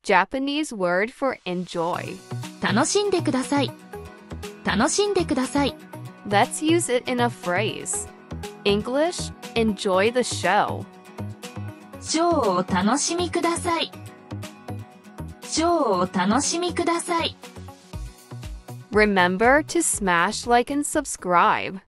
Japanese word for enjoy. 楽しんでください。楽しんでください。 Let's use it in a phrase. English, enjoy the show. ショーをお楽しみください。ショーをお楽しみください。 Remember to smash like and subscribe.